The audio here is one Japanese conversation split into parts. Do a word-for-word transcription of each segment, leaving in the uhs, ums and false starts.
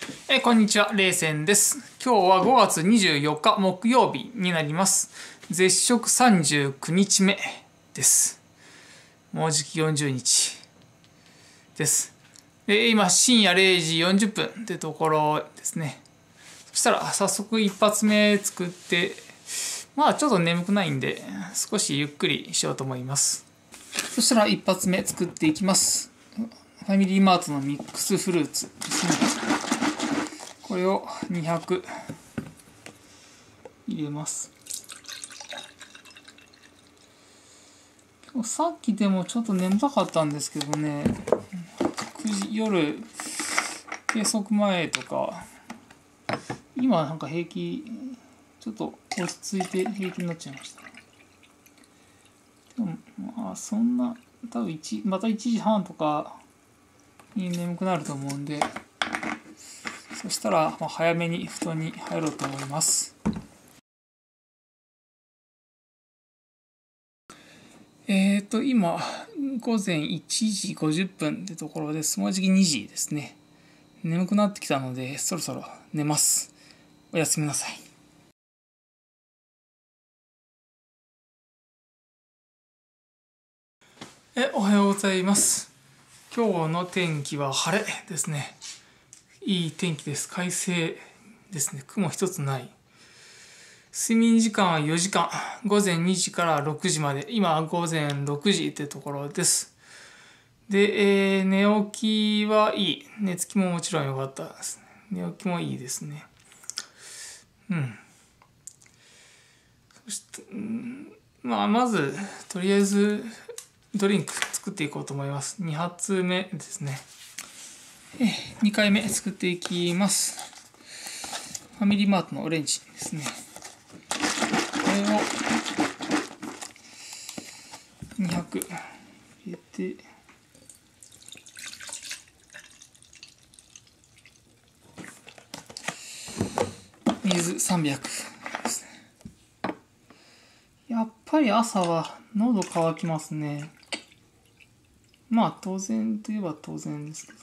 え、こんにちは、れいせんです。今日はごがつにじゅうよっか木曜日になります。絶食さんじゅうくにちめです。もうじきよんじゅうにちです。で、今、深夜れいじよんじゅっぷんってところですね。そしたら、早速一発目作って、まあちょっと眠くないんで、少しゆっくりしようと思います。そしたら一発目作っていきます。ファミリーマートのミックスフルーツですね。これをにひゃく入れます。さっきでもちょっと眠たかったんですけどね、くじ夜計測前とか、今なんか平気、ちょっと落ち着いて平気になっちゃいました。でもまあそんな多分1またいちじはんとかに眠くなると思うんで、そしたらまあ早めに布団に入ろうと思います。えっと今ごぜんいちじごじゅっぷんってところです。もうじきにじですね。眠くなってきたのでそろそろ寝ます。おやすみなさい。え、おはようございます。今日の天気は晴れですね。いい天気です。快晴ですね。雲一つない。睡眠時間はよじかん。ごぜんにじからろくじまで。今ごぜんろくじってところです。で、えー、寝起きはいい。寝つきももちろん良かったですね。寝起きもいいですね。うん。そして、うん、まあ、まず、とりあえず、ドリンク作っていこうと思います。に発目ですね。にかいめ作っていきます。ファミリーマートのオレンジですね。これをにひゃく入れて、水さんびゃくですね。やっぱり朝は喉乾きますね。まあ当然といえば当然ですけど。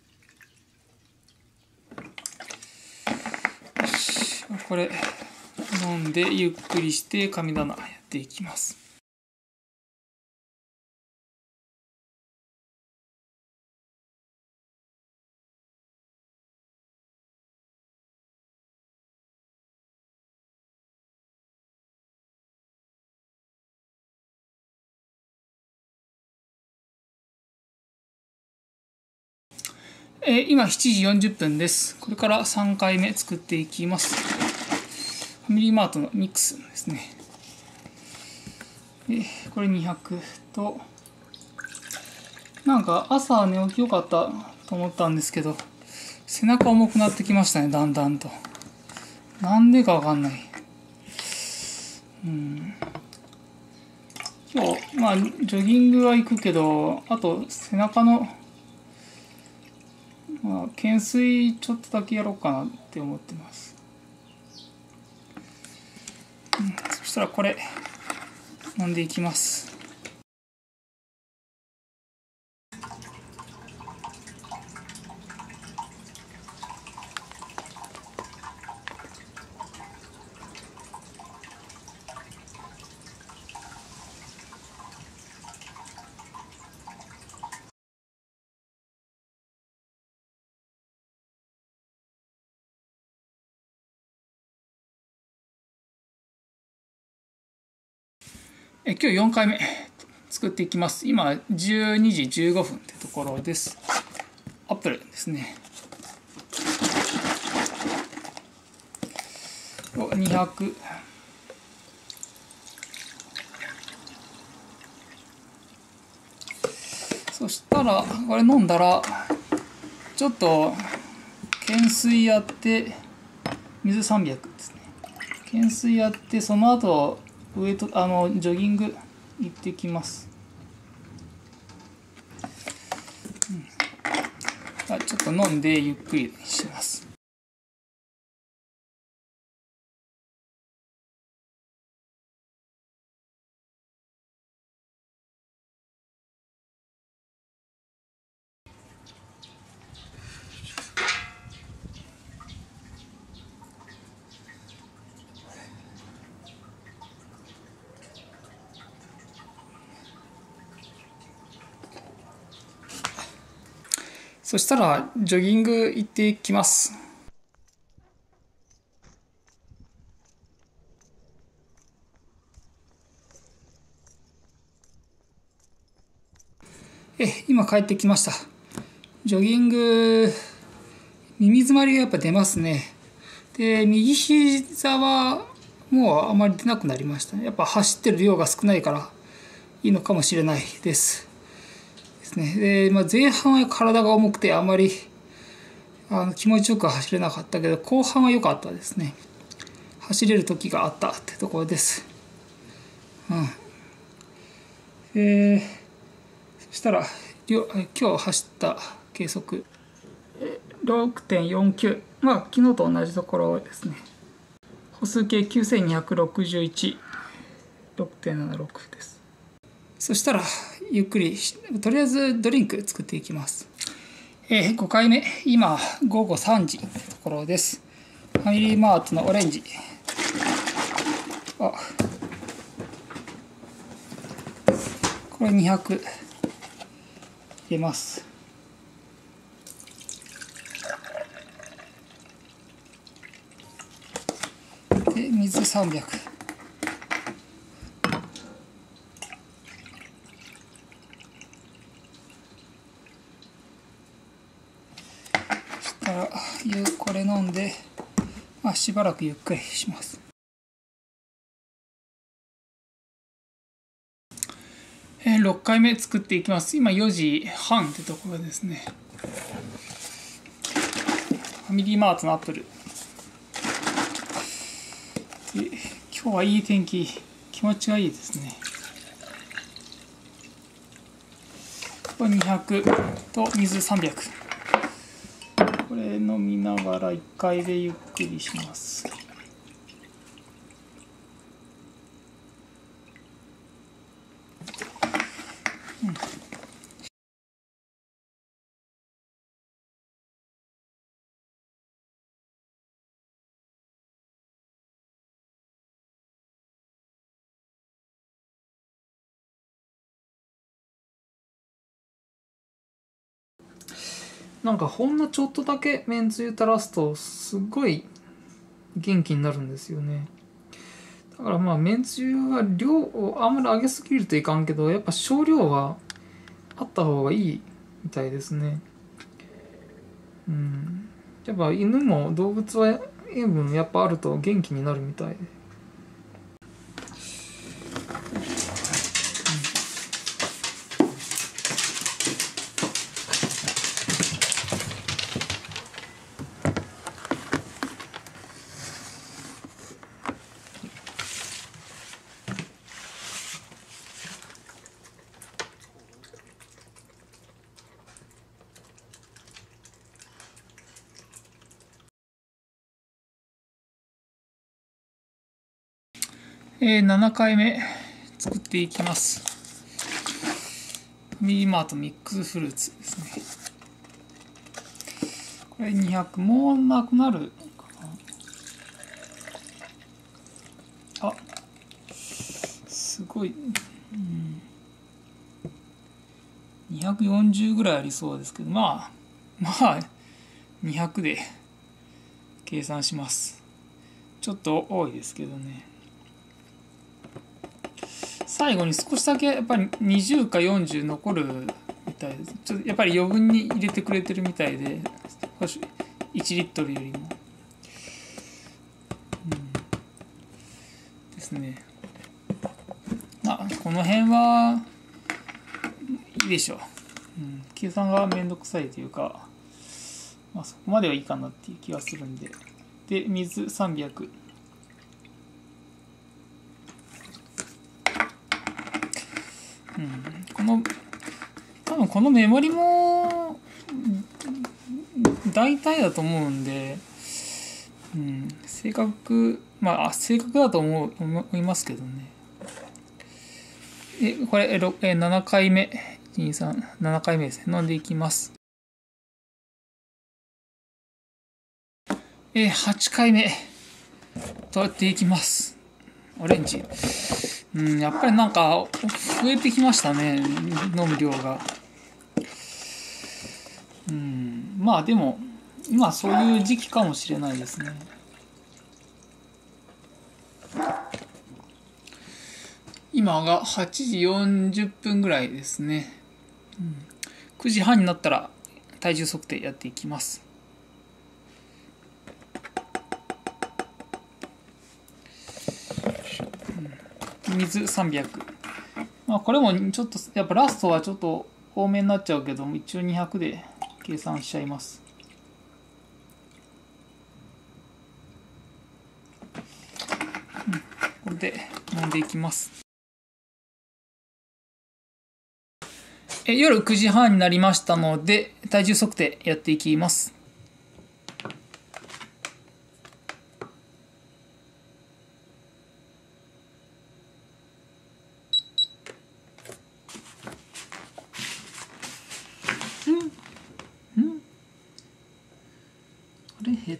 よし、これ飲んでゆっくりして神棚やっていきます。えー、今しちじよんじゅっぷんです。これからさんかいめ作っていきます。ファミリーマートのミックスですね。でこれにひゃくと、なんか朝寝起き良かったと思ったんですけど、背中重くなってきましたね、だんだんと。なんでかわかんない。うん。今日、まあ、ジョギングは行くけど、あと背中の、まあ、懸垂ちょっとだけやろうかなって思ってます。うん、そしたらこれ、飲んでいきます。え今日よんかいめ作っていきます。今じゅうにじじゅうごふんってところです。アップルですね。にひゃく。そしたらこれ飲んだらちょっと懸垂やって水さんびゃくですね。懸垂やってその後ウエイトあのジョギング行ってきます。うん、ちょっと飲んでゆっくりします。 そしたらジョギング行ってきます。え、今帰ってきました。ジョギング、耳詰まりがやっぱ出ますね。で、右膝はもうあまり出なくなりましたね。やっぱ走ってる量が少ないからいいのかもしれないです。ですね。で、まあ、前半は体が重くてあまりあの気持ちよく走れなかったけど、後半は良かったですね。走れる時があったってところです。うん。えー、そしたら今日走った計測 ろくてんよんきゅう、まあ昨日と同じところですね。歩数計きゅうせんにひゃくろくじゅういち、ろくてんななろく です。そしたらゆっくりとりあえずドリンク作っていきます。えー、ごかいめ、今ごごさんじってところです。ファミリーマートのオレンジ、あ、これにひゃく入れます。で、水さんびゃく。そしたらこれ飲んで、まあ、しばらくゆっくりします。えー、ろっかいめ作っていきます。今よじはんってところですね。ファミリーマートのアップル。で、今日はいい天気、気持ちがいいですね。これにひゃくと水さんびゃく。これ飲みながらいっかいでゆっくりします。うん、なんかほんのちょっとだけめんつゆ垂らすとすっごい元気になるんですよね。だからまあめんつゆは量をあんまり上げすぎるといかんけど、やっぱ少量はあった方がいいみたいですね。うん。やっぱ犬も動物は塩分やっぱあると元気になるみたいで。えー、ななかいめ作っていきます。ファミリーマートミックスフルーツですね。これにひゃく、もうなくなるかな。あ、すごい、うん、にひゃくよんじゅうぐらいありそうですけど、まあまあにひゃくで計算します。ちょっと多いですけどね。最後に少しだけやっぱりにじゅうかよんじゅう残るみたいです。ちょっとやっぱり余分に入れてくれてるみたいで、いちリットルよりも、うん、ですね。まあこの辺はいいでしょう。うん、計算がめんどくさいというか、まあ、そこまではいいかなっていう気がするんで。で、水さんびゃく。うん、この多分このメモリも大体だと思うんで、うん、正確まあ正確だと思う思いますけどね。えこれえななかいめいちにさんななかいめですね。飲んでいきます。えはちかいめとやっていきます。オレンジ。うん、やっぱりなんか増えてきましたね、飲む量が。 うん、まあでも今そういう時期かもしれないですね。今がはちじよんじゅっぷんぐらいですね。うん、くじはんになったら体重測定やっていきます。うん、水さんびゃく。まあこれもちょっとやっぱラストはちょっと多めになっちゃうけども、一応にひゃくで計算しちゃいます。うん、これで飲んでいきます。え夜くじはんになりましたので体重測定やっていきます。うんうんあれ減った？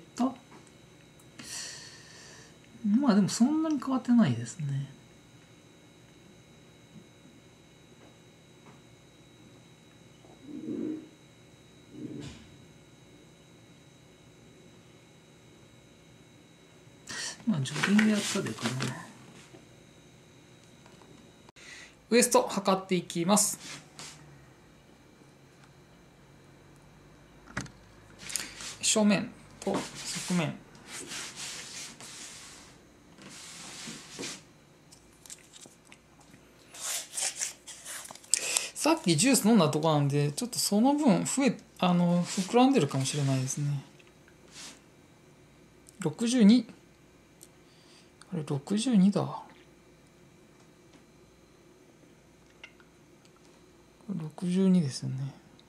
まあでもそんなに変わってないですね。まあジョギングやったでかな。ウエスト測っていきます。正面と側面。さっきジュース飲んだとこなんでちょっとその分増えあの膨らんでるかもしれないですね。ろくじゅうに。あれろくじゅうにだ。ろくじゅうにですよね。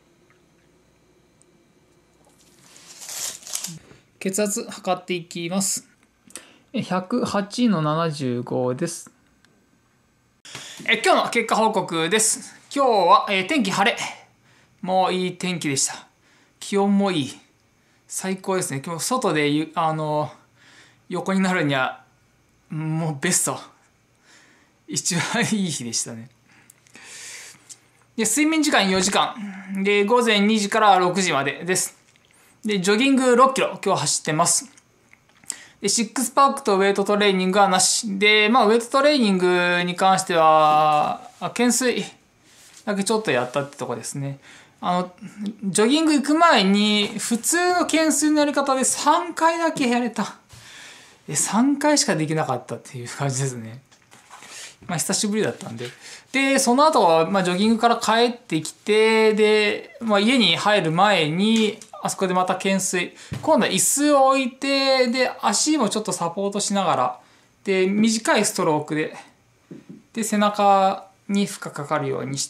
血圧測っていきます。ひゃくはちのななじゅうごです。え今日の結果報告です。今日は、えー、天気晴れ。もういい天気でした。気温もいい。最高ですね。今日外であの横になるにはもうベスト。一番いい日でしたね。で睡眠時間よじかんでごぜんにじからろくじまでです。でジョギングろっキロ今日走ってます。でシックスパックとウェイトトレーニングはなしで、まあウェイトトレーニングに関しては懸垂だけちょっとやったってとこですね。あのジョギング行く前に普通の懸垂のやり方でさんかいだけやれた。さんかいしかできなかったっていう感じですね。まあ久しぶりだったんで。で、その後は、まあジョギングから帰ってきて、で、まあ家に入る前に、あそこでまた懸垂。今度は椅子を置いて、で、足もちょっとサポートしながら、で、短いストロークで、で、背中に負荷かかるようにして、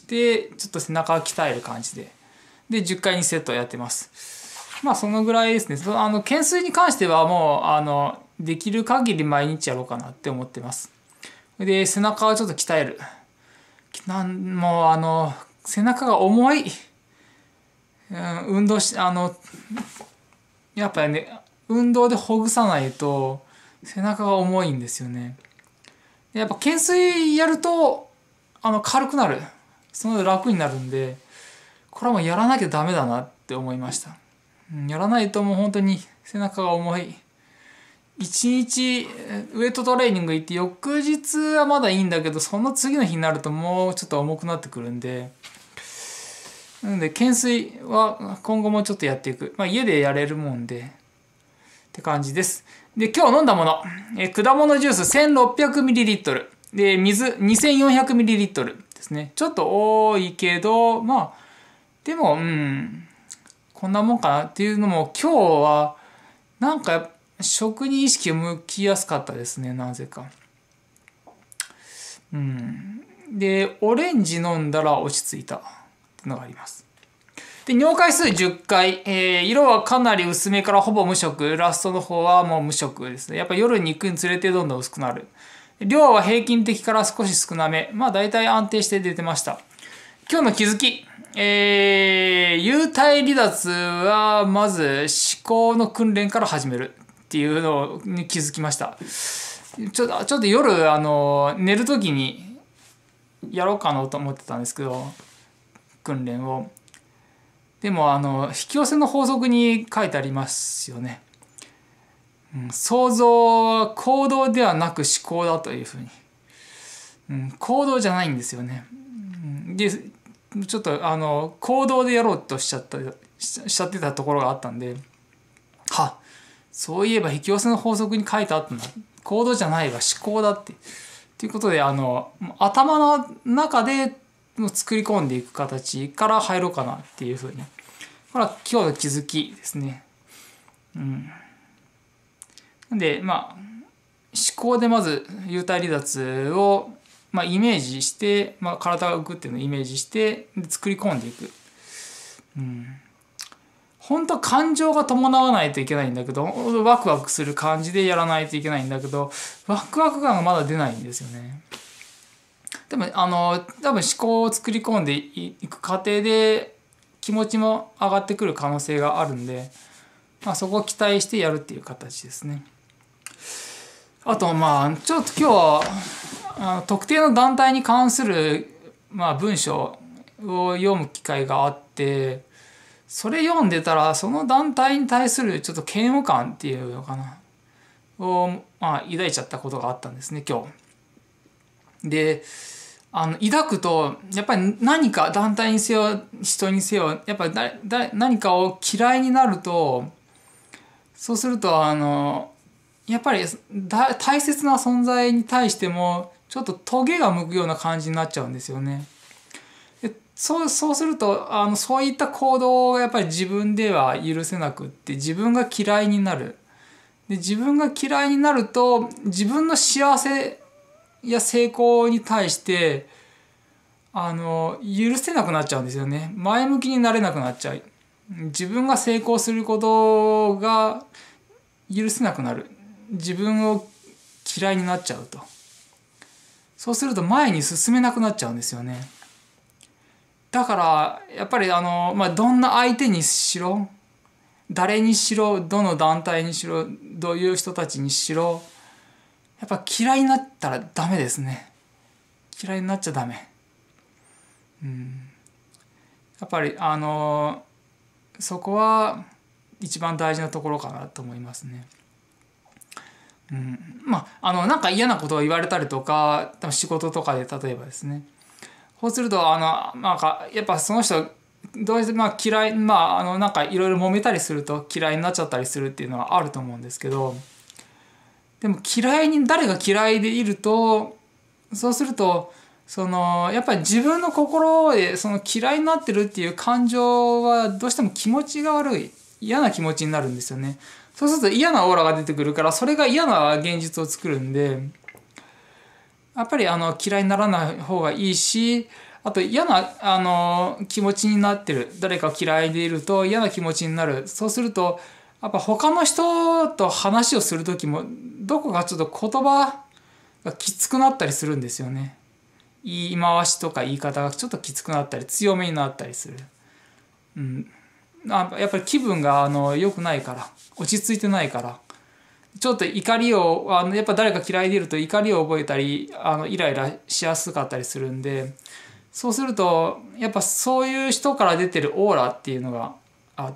ちょっと背中を鍛える感じで、で、じゅっかいにセットやってます。まあそのぐらいですね。あの、懸垂に関してはもう、あの、できる限り毎日やろうかなって思ってます。で背中をちょっと鍛える。なんもうあの背中が重い、うん、運動しあのやっぱりね運動でほぐさないと背中が重いんですよね。やっぱ懸垂やるとあの軽くなる、その楽になるんで、これはもうやらなきゃダメだなって思いました。うん、やらないともう本当に背中が重い。一日ウエイトトレーニング行って翌日はまだいいんだけど、その次の日になるともうちょっと重くなってくるんで、なので懸垂は今後もちょっとやっていく。まあ家でやれるもんでって感じです。で今日飲んだもの、え果物ジュース せんろっぴゃくミリリットル で水 にせんよんひゃくミリリットル ですね。ちょっと多いけどまあでもうんこんなもんかなっていうのも、今日はなんか食に意識を向きやすかったですね、なぜか。うん。で、オレンジ飲んだら落ち着いたっていうのがあります。で、尿回数じゅっかい、えー、色はかなり薄めからほぼ無色、ラストの方はもう無色ですね。やっぱ夜に行くにつれてどんどん薄くなる。量は平均的から少し少なめ。まあ大体安定して出てました。今日の気づき。えー、幽体離脱はまず思考の訓練から始めるっていうのに気づきました。ちょっと、ちょっと夜、あの、寝るときにやろうかなと思ってたんですけど、訓練を。 でもあの引き寄せの法則に書いてありますよね。うん、想像は行動ではなく思考だというふうに、うん、行動じゃないんですよね。うん、でちょっとあの行動でやろうとしちゃったしちゃってたところがあったんで、はそういえば引き寄せの法則に書いてあったんだ、行動じゃないわ思考だってということで、あの頭の中で作り込んでいく形から入ろうかなっていうふうに、これは今日の気づきですね。うん、でまあ思考でまず幽体離脱を、まあ、イメージして、まあ、体が浮くっていうのをイメージしてで作り込んでいく。うん、本当は感情が伴わないといけないんだけど、ワクワクする感じでやらないといけないんだけど、ワクワク感がまだ出ないんですよね。でもあの多分思考を作り込んでいく過程で気持ちも上がってくる可能性があるんで、まあ、そこを期待してやるっていう形ですね。あとまあちょっと今日はあの特定の団体に関する、まあ、文章を読む機会があって、それ読んでたらその団体に対するちょっと嫌悪感っていうのかなを、まあ、抱いちゃったことがあったんですね今日。であの抱くとやっぱり何か団体にせよ人にせよやっぱり誰誰何かを嫌いになると、そうするとあのやっぱりだ大切な存在に対してもちょっとトゲが向くような感じになっちゃうんですよね。でそうそうするとあのそういった行動がやっぱり自分では許せなくって、自分が嫌いになる。で自分が嫌いになると自分の幸せや成功に対してあの許せなくなっちゃうんですよね。前向きになれなくなっちゃう。自分が成功することが許せなくなる。自分を嫌いになっちゃうと。そうすると前に進めなくなっちゃうんですよね。だからやっぱりあの、まあ、どんな相手にしろ、誰にしろ、どの団体にしろ、どういう人たちにしろ、やっぱ嫌いになったらダメですね。嫌いになっちゃダメ。うん、やっぱりあのそこは一番大事なところかなと思いますね。うん、まああのなんか嫌なことを言われたりとか、多分仕事とかで例えばですね、そうするとあのなんかやっぱその人どうしてまあ嫌い、まああのなんかいろいろ揉めたりすると嫌いになっちゃったりするっていうのはあると思うんですけど、でも嫌いに誰が嫌いでいると、そうするとそのやっぱり自分の心でその嫌いになってるっていう感情はどうしても気持ちが悪い、嫌な気持ちになるんですよね。そうすると嫌なオーラが出てくるから、それが嫌な現実を作るんで、やっぱりあの嫌いにならない方がいいし、あと嫌なあの気持ちになってる、誰か嫌いでいると嫌な気持ちになる。そうするとやっぱ他の人と話をする時もどこかちょっと言葉がきつくなったりするんですよね。言い回しとか言い方がちょっときつくなったり強めになったりする。うん、やっぱり気分があの良くないから、落ち着いてないから、ちょっと怒りをあのやっぱ誰か嫌いでいると怒りを覚えたりあのイライラしやすかったりするんで、そうするとやっぱそういう人から出てるオーラっていうのがあって、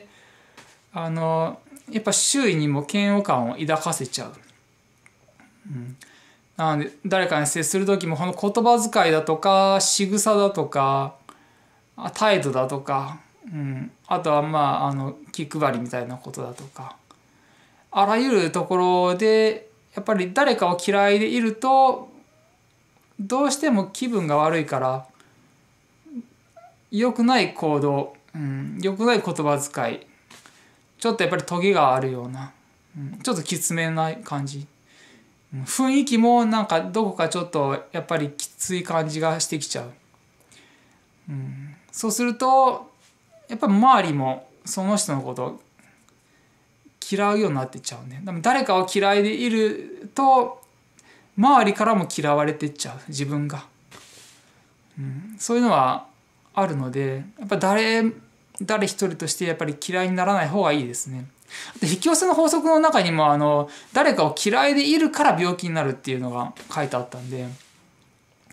あのやっぱ周囲にも嫌悪感を抱かせちゃう。うん、なので誰かに接する時もこの言葉遣いだとか仕草だとか態度だとか、うん、あとはまああの気配りみたいなことだとか、あらゆるところでやっぱり誰かを嫌いでいるとどうしても気分が悪いから良くない行動、うん、良くない言葉遣い、ちょっとやっぱりトゲがあるような、うん、ちょっときつめな感じ、雰囲気もなんかどこかちょっとやっぱりきつい感じがしてきちゃう。うん、そうするとやっぱり周りもその人のことを嫌うようになってっちゃうね。でも誰かを嫌いでいると周りからも嫌われてっちゃう自分が、うん、そういうのはあるので、やっぱ誰誰一人としてやっぱり嫌いにならない方がいいですね。で引き寄せの法則の中にもあの誰かを嫌いでいるから病気になるっていうのが書いてあったんで、やっ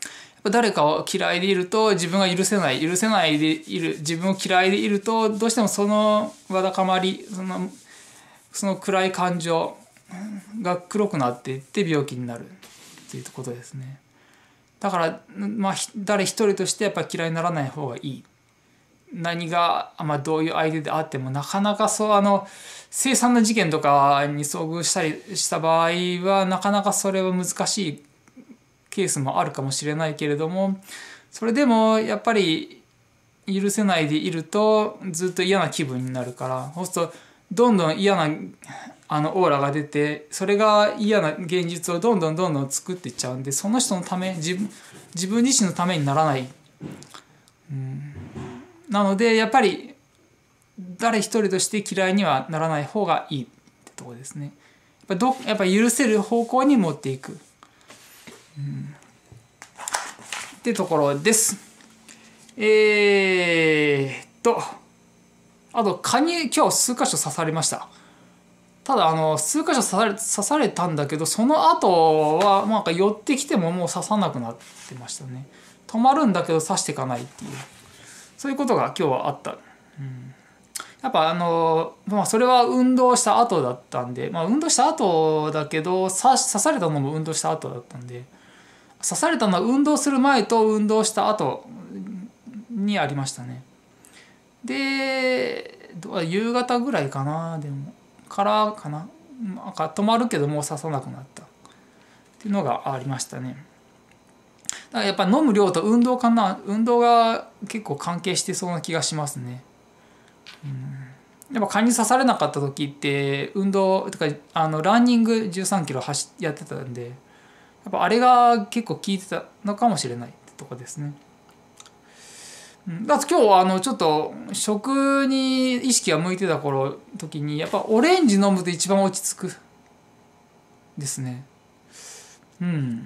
誰かを嫌いでいると自分が許せない許せないでいる自分を嫌いでいるとどうしてもそのわだかまりそのその暗い感情が黒くなっていって病気になるっていうことですね。だから、まあ、誰一人としてやっぱり嫌いにならない方がいい。何が、まあ、どういう相手であってもなかなかそうあの凄惨な事件とかに遭遇したりした場合はなかなかそれは難しいケースもあるかもしれないけれども、それでもやっぱり許せないでいるとずっと嫌な気分になるから、そうするとどんどん嫌なあのオーラが出て、それが嫌な現実をどんどんどんどん作っていっちゃうんで、その人のため自分自分自身のためにならない。うん、なのでやっぱり誰一人として嫌いにはならない方がいいってところですね。やっぱどやっぱ許せる方向に持っていく、うん、ってところです。えー、っとあと蚊に今日数箇所刺されました。ただあの数箇所刺され、刺されたんだけど、その後はなんか寄ってきてももう刺さなくなってましたね。止まるんだけど刺していかないっていう、そういうことが今日はあった。うん、やっぱあの、まあ、それは運動した後だったんで、まあ、運動した後だけど刺されたのも運動した後だったんで、刺されたのは運動する前と運動した後にありましたね。で夕方ぐらいかな、でもからかな、なんか止まるけどもう刺さなくなったっていうのがありましたね。だからやっぱ飲む量と運動かな、運動が結構関係してそうな気がしますね。うん、やっぱ蚊に刺されなかった時って運動とかあのランニングじゅうさんキロ走やってたんで、やっぱあれが結構効いてたのかもしれないってとこですね。だって今日はあのちょっと食に意識が向いてた頃時にやっぱオレンジ飲むと一番落ち着くですね。うん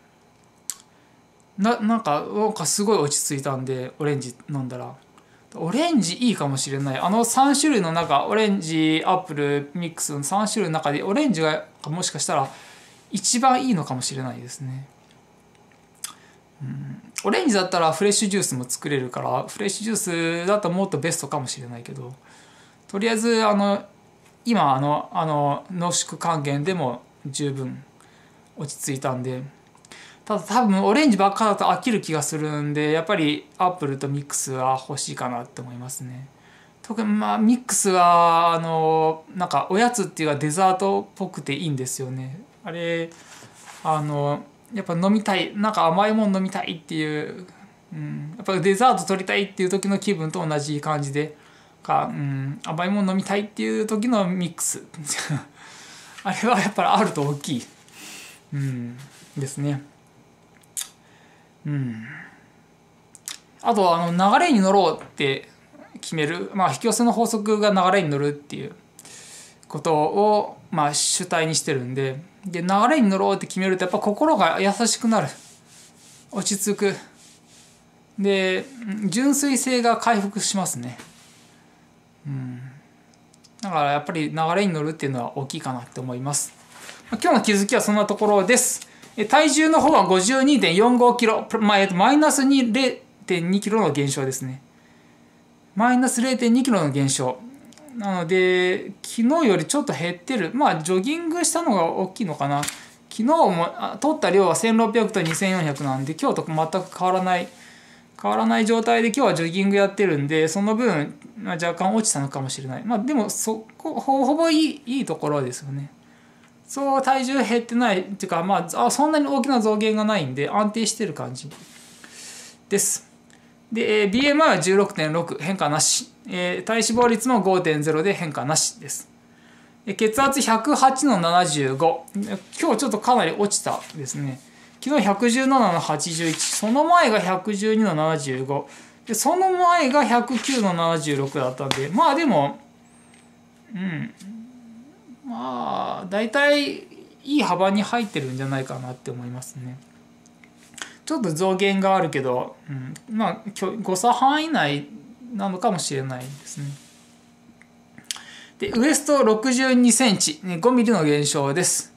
な, なんかなんかすごい落ち着いたんで、オレンジ飲んだらオレンジいいかもしれない。あのさん種類の中、オレンジアップルミックスのさん種類の中でオレンジがもしかしたら一番いいのかもしれないですね。うん、オレンジだったらフレッシュジュースも作れるから、フレッシュジュースだともっとベストかもしれないけど、とりあえずあの今あのあの濃縮還元でも十分落ち着いたんで、ただ多分オレンジばっかだと飽きる気がするんで、やっぱりアップルとミックスは欲しいかなって思いますね。特にまあミックスはあのなんかおやつっていうかデザートっぽくていいんですよね。あれあのやっぱ飲みたい、なんか甘いもの飲みたいっていう、うん、やっぱデザート取りたいっていう時の気分と同じ感じでか、うん、甘いもの飲みたいっていう時のミックスあれはやっぱりあると大きい、うん、ですね。うん、あとあの流れに乗ろうって決める、まあ、引き寄せの法則が流れに乗るっていうことを、まあ、主体にしてるんで、で流れに乗ろうって決めるとやっぱ心が優しくなる、落ち着く、で純粋性が回復しますね。うん、だからやっぱり流れに乗るっていうのは大きいかなって思います。今日の気づきはそんなところです。体重の方は ごじゅうにてんよんごキロ、まあ、マイナス れいてんにキロの減少ですね。マイナス れいてんにキロの減少。なので、昨日よりちょっと減ってる。まあ、ジョギングしたのが大きいのかな。昨日も取った量はせんろっぴゃくとにせんよんひゃくなんで、今日と全く変わらない、変わらない状態で今日はジョギングやってるんで、その分、まあ、若干落ちたのかもしれない。まあ、でも、そこ、ほぼほぼいい、いいところですよね。そう体重減ってないっていうか、まあ、そんなに大きな増減がないんで安定してる感じです。で ビーエムアイ は じゅうろくてんろく 変化なし、体脂肪率も ごてんゼロ で変化なしです。血圧ひゃくはちのななじゅうご、今日ちょっとかなり落ちたですね。昨日ひゃくじゅうななのはちじゅういち、その前がひゃくじゅうにのななじゅうごで、その前がひゃくきゅうのななじゅうろくだったんで、まあでもうんまあ大体いい幅に入ってるんじゃないかなって思いますね。ちょっと増減があるけど、うん、まあ誤差範囲内なのかもしれないですね。でウエストろくじゅうにセンチ、ごミリの減少です。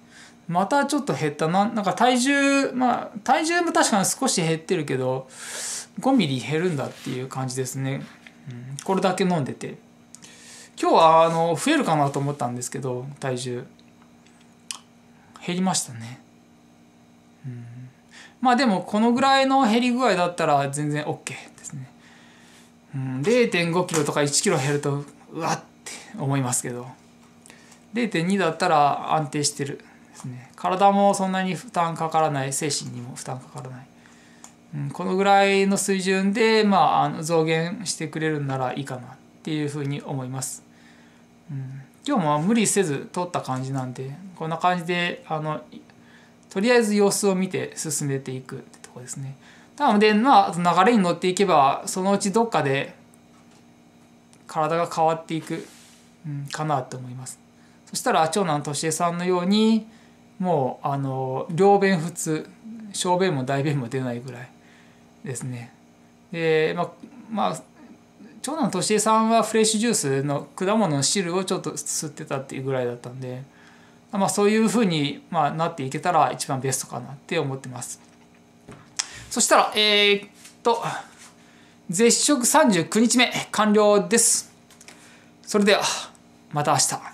またちょっと減ったな。なんか体重、まあ体重も確かに少し減ってるけどごミリ減るんだっていう感じですね、うん、これだけ飲んでて。今日はあの増えるかなと思ったんですけど体重減りましたね、うん、まあでもこのぐらいの減り具合だったら全然 OK ですね、うん、れいてんごキロとかいちキロ減るとうわって思いますけど れいてんに だったら安定してるですね。体もそんなに負担かからない、精神にも負担かからない、うん、このぐらいの水準で、まあ、あの増減してくれるんならいいかなっていうふうに思います、うん、今日も無理せず取った感じなんでこんな感じであのとりあえず様子を見て進めていくってとこですね。なのでまあ流れに乗っていけばそのうちどっかで体が変わっていく、うん、かなと思います。そしたら長男としえさんのようにもうあの両便普通、小便も大便も出ないぐらいですね。でまあまあ長男としえさんはフレッシュジュースの果物の汁をちょっと吸ってたっていうぐらいだったんで、まあ、そういうふうに、まあ、なっていけたら一番ベストかなって思ってます。そしたらえー、っと絶食さんじゅうくにちめ完了です。それではまた明日。